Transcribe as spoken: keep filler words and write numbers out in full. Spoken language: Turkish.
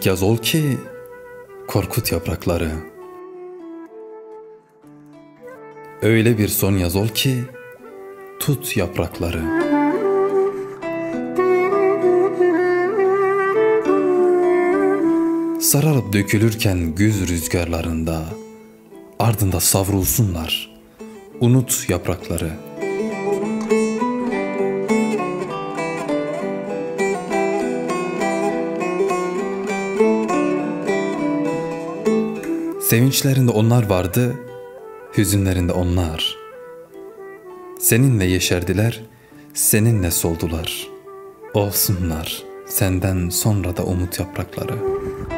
ilk yaz ol ki korkut yaprakları. Öyle bir son yaz ol ki tut yaprakları. Sararıp dökülürken güz rüzgarlarında, ardında savrulsunlar, unut yaprakları. Sevinçlerinde onlar vardı, hüzünlerinde onlar. Seninle yeşerdiler, seninle soldular. Olsunlar senden sonra da umut yaprakları.